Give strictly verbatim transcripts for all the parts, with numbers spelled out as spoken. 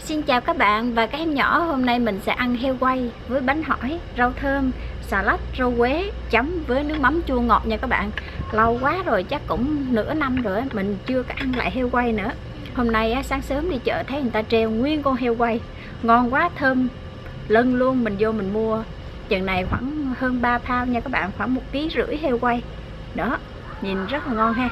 Xin chào các bạn và các em nhỏ. Hôm nay mình sẽ ăn heo quay với bánh hỏi, rau thơm, xà lách, rau quế chấm với nước mắm chua ngọt nha các bạn. Lâu quá rồi, chắc cũng nửa năm rồi mình chưa có ăn lại heo quay nữa. Hôm nay sáng sớm đi chợ thấy người ta treo nguyên con heo quay, ngon quá, thơm lân luôn. Mình vô mình mua chừng này khoảng hơn ba pound nha các bạn, khoảng một ký rưỡi heo quay đó, nhìn rất là ngon ha.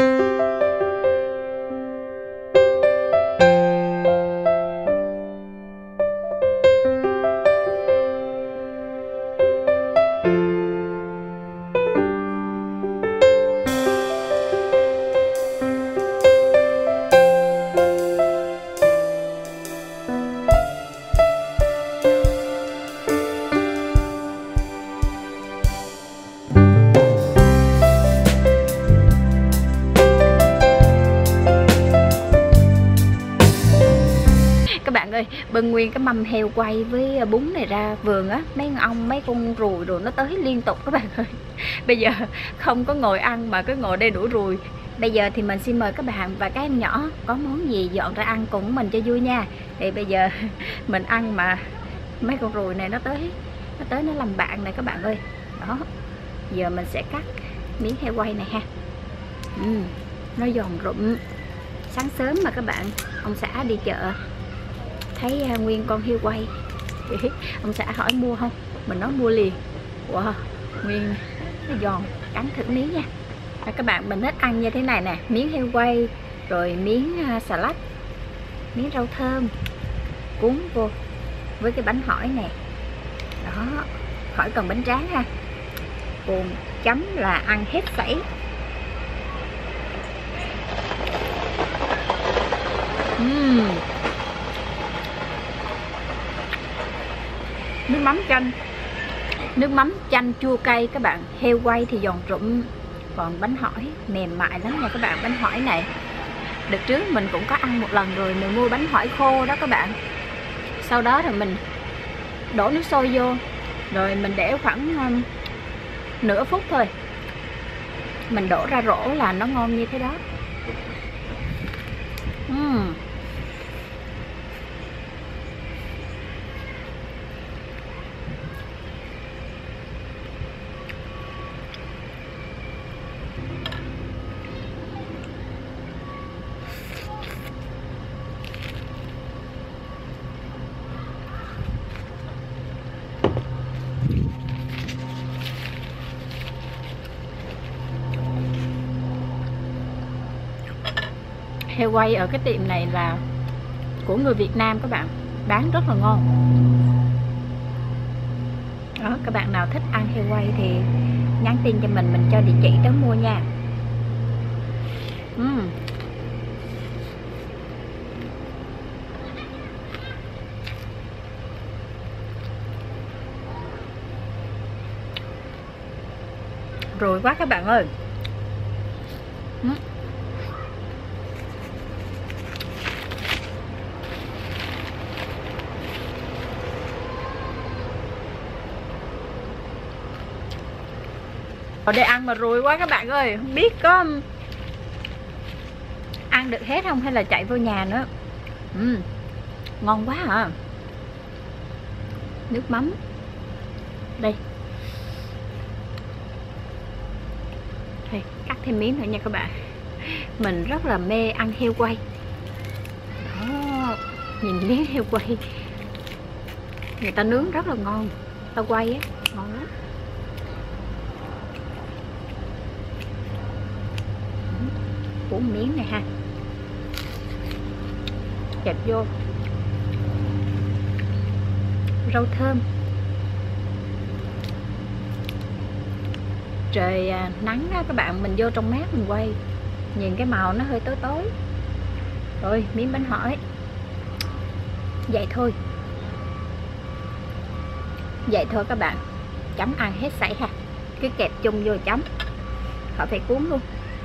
Các bạn ơi, bưng nguyên cái mâm heo quay với bún này ra vườn á, mấy con ong, mấy con ruồi rồi nó tới liên tục các bạn ơi. Bây giờ không có ngồi ăn mà cứ ngồi đây đuổi ruồi. Bây giờ thì mình xin mời các bạn và các em nhỏ có món gì dọn ra ăn cùng mình cho vui nha. Thì bây giờ mình ăn mà mấy con ruồi này nó tới nó tới nó làm bạn này các bạn ơi. Đó. Giờ mình sẽ cắt miếng heo quay này ha. Ừ, nó giòn rụm. Sáng sớm mà các bạn, ông xã đi chợ thấy uh, nguyên con heo quay. Ông xã hỏi mua không, mình nói mua liền. Wow, nguyên nó giòn, cắn thử miếng nha. Và các bạn, mình thích ăn như thế này nè, miếng heo quay rồi miếng uh, xà lách, miếng rau thơm cuốn vô với cái bánh hỏi nè. Đó, khỏi cần bánh tráng ha, cùng chấm là ăn hết sảy. uhm. Nước mắm chanh, nước mắm chanh chua cay các bạn. Heo quay thì giòn rụm, còn bánh hỏi mềm mại lắm nha các bạn. Bánh hỏi này đợt trước mình cũng có ăn một lần rồi, mình mua bánh hỏi khô đó các bạn. Sau đó thì mình đổ nước sôi vô, rồi mình để khoảng um, nửa phút thôi, mình đổ ra rổ là nó ngon như thế đó. uhm. Heo quay ở cái tiệm này là của người Việt Nam các bạn, bán rất là ngon. Đó, các bạn nào thích ăn heo quay thì nhắn tin cho mình, mình cho địa chỉ đó mua nha. uhm. Rồi quá các bạn ơi. uhm. Ở đây ăn mà rùi quá các bạn ơi, không biết có ăn được hết không hay là chạy vô nhà nữa. uhm, Ngon quá à. Nước mắm đây, đây cắt thêm miếng nữa nha các bạn. Mình rất là mê ăn heo quay đó, nhìn miếng heo quay người ta nướng rất là ngon, ta quay á ngon lắm. Cuốn miếng này ha, kẹp vô rau thơm. Trời à, nắng á các bạn, mình vô trong mát mình quay, nhìn cái màu nó hơi tối tối. Rồi miếng bánh hỏi vậy thôi, vậy thôi các bạn, chấm ăn hết sảy ha, cứ kẹp chung vô chấm, khỏi phải cuốn luôn.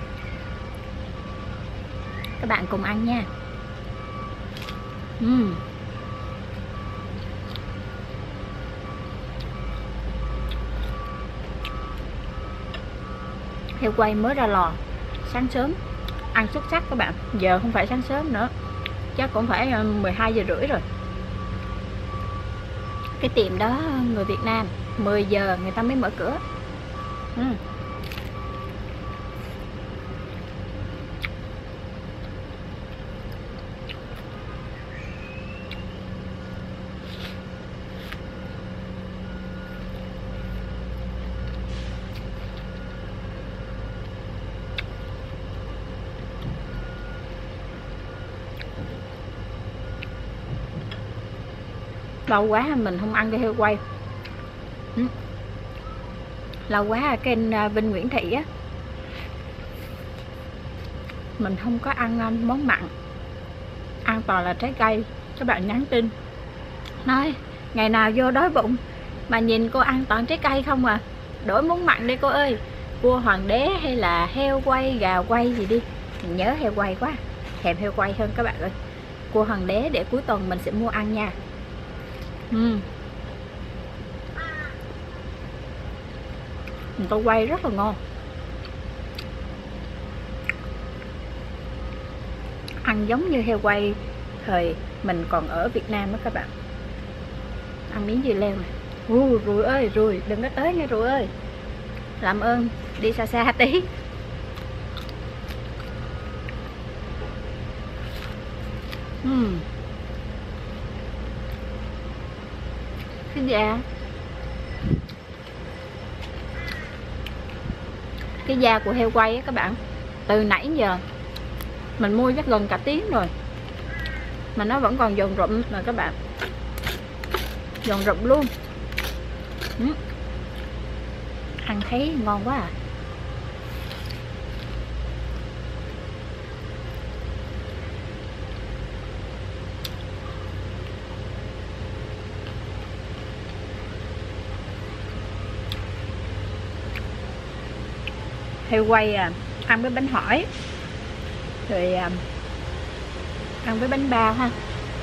Các bạn cùng ăn nha. uhm. Heo quay mới ra lò, sáng sớm ăn xuất sắc các bạn. Giờ không phải sáng sớm nữa, chắc cũng phải mười hai giờ rưỡi rồi. Cái tiệm đó người Việt Nam, mười giờ người ta mới mở cửa. Ừ. Lâu quá mình không ăn cái heo quay. Ừ. Lâu quá kênh Vinh Nguyễn Thị á, mình không có ăn món mặn, ăn toàn là trái cây. Các bạn nhắn tin nói ngày nào vô đói bụng mà nhìn cô ăn toàn trái cây không à, đổi món mặn đi cô ơi, cua hoàng đế hay là heo quay, gà quay gì đi. Mình nhớ heo quay quá, thèm heo quay hơn các bạn ơi. Cua hoàng đế để cuối tuần mình sẽ mua ăn nha. Ừ. Tô quay rất là ngon, ăn giống như heo quay thời mình còn ở Việt Nam đó các bạn. Ăn miếng dưa leo này. Uh, ruồi ơi, ruồi đừng có tới nha ruồi ơi, làm ơn đi xa xa tí. uhm. Cái da cái da của heo quay á các bạn, từ nãy giờ mình mua chắc gần cả tiếng rồi mà nó vẫn còn giòn rụm mà các bạn, giòn rụm luôn. ừ. Ăn thấy ngon quá à. Heo quay à, ăn với bánh hỏi rồi à, ăn với bánh bao ha.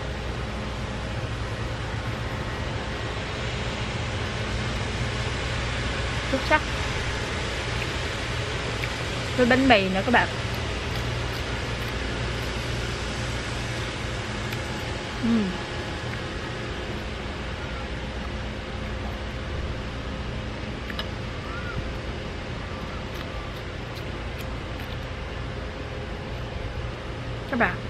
Xuất sắc. Với bánh mì nữa các bạn. uhm. Các bạn,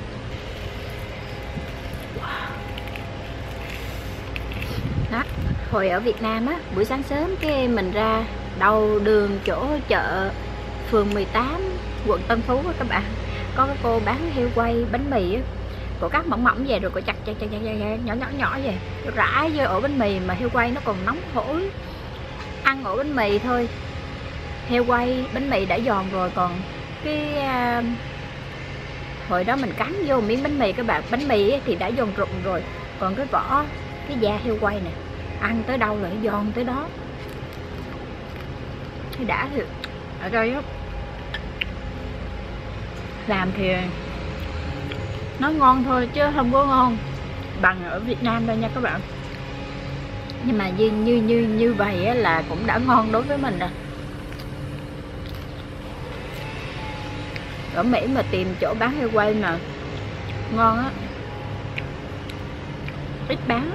đó, hồi ở Việt Nam á, buổi sáng sớm cái mình ra đầu đường chỗ chợ phường mười tám quận Tân Phú á các bạn, có cái cô bán heo quay bánh mì á, cô cắt mỏng mỏng về rồi cô chặt chặt chặt, chặt, chặt nhỏ nhỏ nhỏ về rải vô ổ bánh mì, mà heo quay nó còn nóng hổi. Ăn ổ bánh mì thôi, heo quay bánh mì đã giòn rồi, còn cái uh, hồi đó mình cắn vô miếng bánh mì các bạn, bánh mì thì đã giòn rụm rồi, còn cái vỏ cái da heo quay nè, ăn tới đâu lại giòn tới đó. Cái đã thì ở đây á, làm thì nó ngon thôi chứ không có ngon bằng ở Việt Nam đâu nha các bạn. Nhưng mà như như như như vậy á, là cũng đã ngon đối với mình rồi. Ở Mỹ mà tìm chỗ bán heo quay mà ngon á, ít bán.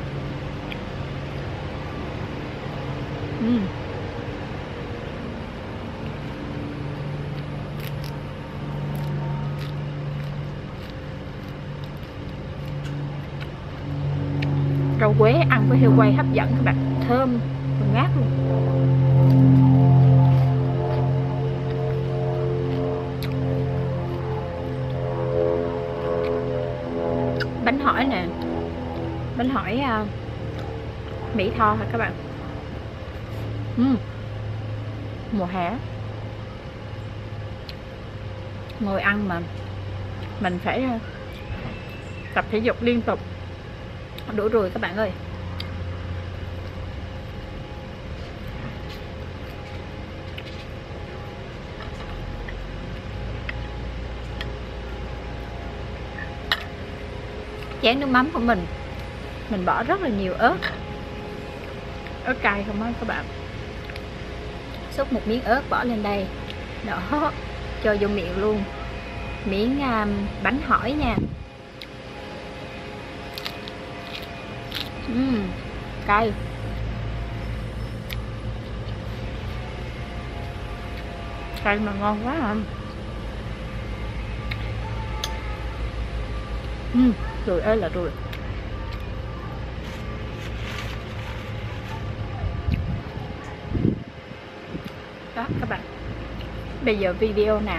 uhm. Rau quế ăn với heo quay hấp dẫn các bạn, thơm ngát luôn. Bánh hỏi nè, bánh hỏi uh, Mỹ Tho hả các bạn. uhm. Mùa hè ngồi ăn mà mình phải uh, tập thể dục liên tục, đủ rồi các bạn ơi. Chén nước mắm của mình mình bỏ rất là nhiều ớt, ớt cay không á các bạn. Xúc một miếng ớt bỏ lên đây đó, cho vô miệng luôn. Miếng um, bánh hỏi nha, uhm, cay. Cay mà ngon quá à. Uhm, rồi ơi là rồi. Đó các bạn, bây giờ video nào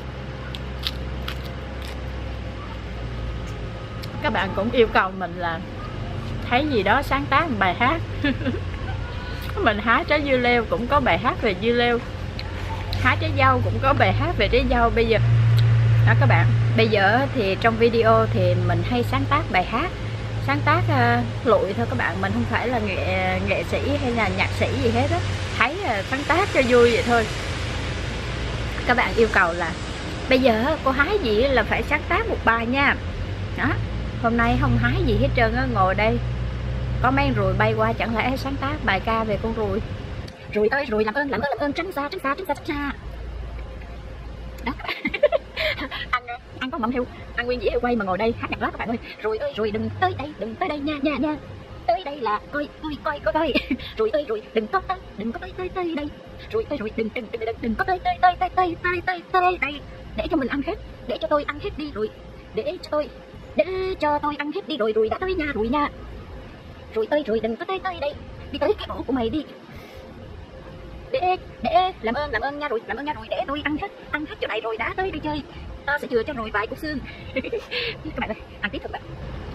các bạn cũng yêu cầu mình là thấy gì đó sáng tác một bài hát. Mình hái trái dưa leo cũng có bài hát về dưa leo, hái trái dâu cũng có bài hát về trái dâu. Bây giờ đó các bạn, bây giờ thì trong video thì mình hay sáng tác bài hát, sáng tác uh, lụi thôi các bạn. Mình không phải là nghệ nghệ sĩ hay là nhạc sĩ gì hết á, thấy uh, sáng tác cho vui vậy thôi. Các bạn yêu cầu là bây giờ cô hái gì là phải sáng tác một bài nha. Đó, hôm nay không hái gì hết trơn á, ngồi đây có mấy ruồi bay qua, chẳng lẽ sáng tác bài ca về con ruồi. Ruồi ơi ruồi, làm ơn làm ơn làm ơn, tránh xa tránh xa tránh xa tránh xa. Đó. ăn ăn có mắm heo, ăn nguyên dĩa heo quay mà ngồi đây hát nhạc rap các bạn ơi. Ruồi ơi ruồi đừng tới đây, đừng tới đây nha nha nha. Tới đây là coi coi coi coi coi. Ruồi ơi ruồi đừng có tới, đừng có tới tới tới đây. Ruồi ơi ruồi đừng đừng đừng đừng, đừng có tới tới tới tới tới tới tới tới đây. Để cho mình ăn hết, để cho tôi ăn hết đi rồi. Để cho tôi để cho tôi ăn hết đi rồi, ruồi đã tới nha ruồi nha. Ruồi ơi ruồi đừng có tới tới đây, đi tới cái ổ của mày đi. Để để làm ơn làm ơn nha ruồi, làm ơn nha ruồi, để tôi ăn hết ăn hết chỗ này rồi đã tới đi chơi. Ta sẽ chừa cho ruồi vài cục xương. Các bạn ơi, ăn tiếp thôi bạn.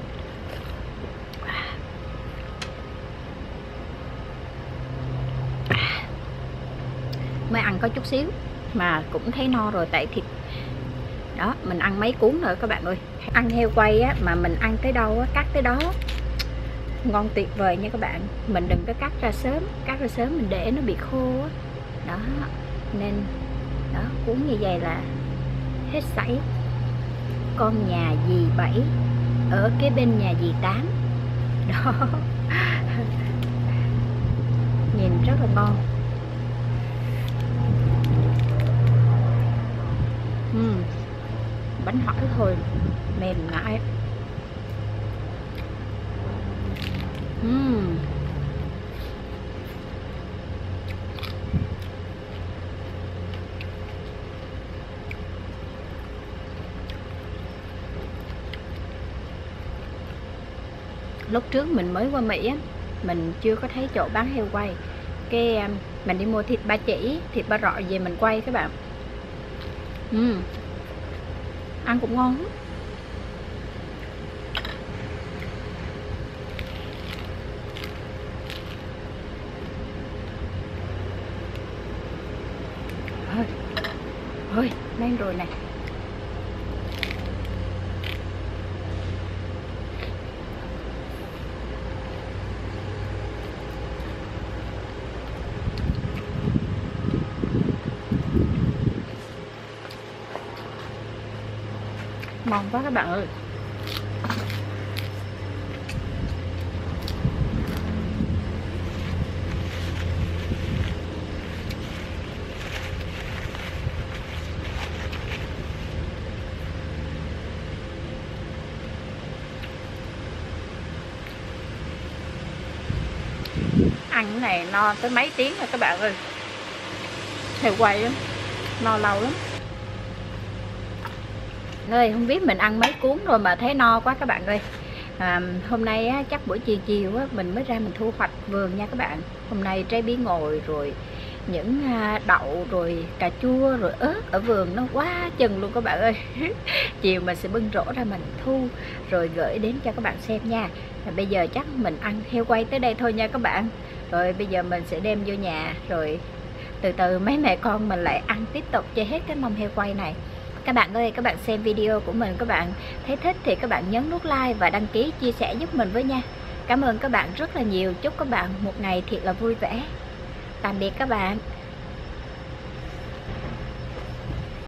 Mới ăn có chút xíu mà cũng thấy no rồi, tại thịt đó mình ăn mấy cuốn rồi các bạn ơi. Ăn heo quay á mà mình ăn tới đâu á cắt tới đó, ngon tuyệt vời nha các bạn. Mình đừng có cắt ra sớm, cắt ra sớm mình để nó bị khô á. Đó nên đó, cuốn như vậy là hết sảy. Con nhà dì Bảy ở kế bên nhà dì Tám đó. Nhìn rất là ngon. uhm. Bánh hỏi thôi mềm mại. uhm. Lúc trước mình mới qua Mỹ á, mình chưa có thấy chỗ bán heo quay. Cái mình đi mua thịt ba chỉ, thịt ba rọi về mình quay các bạn. uhm. Ăn cũng ngon lắm. Thôi, thôi lên rồi này. Ngon quá các bạn ơi. Ăn cái này no tới mấy tiếng rồi các bạn ơi. Heo quay lắm, no lâu lắm. Ơi không biết mình ăn mấy cuốn rồi mà thấy no quá các bạn ơi. À, hôm nay á, chắc buổi chiều chiều á, mình mới ra mình thu hoạch vườn nha các bạn. Hôm nay trái bí ngòi rồi những đậu rồi cà chua rồi ớt ở vườn nó quá chừng luôn các bạn ơi. Chiều mình sẽ bưng rổ ra mình thu rồi gửi đến cho các bạn xem nha. Và bây giờ chắc mình ăn heo quay tới đây thôi nha các bạn. Rồi bây giờ mình sẽ đem vô nhà rồi từ từ mấy mẹ con mình lại ăn tiếp tục chơi hết cái mâm heo quay này. Các bạn ơi, các bạn xem video của mình, các bạn thấy thích thì các bạn nhấn nút like và đăng ký, chia sẻ giúp mình với nha. Cảm ơn các bạn rất là nhiều. Chúc các bạn một ngày thiệt là vui vẻ. Tạm biệt các bạn.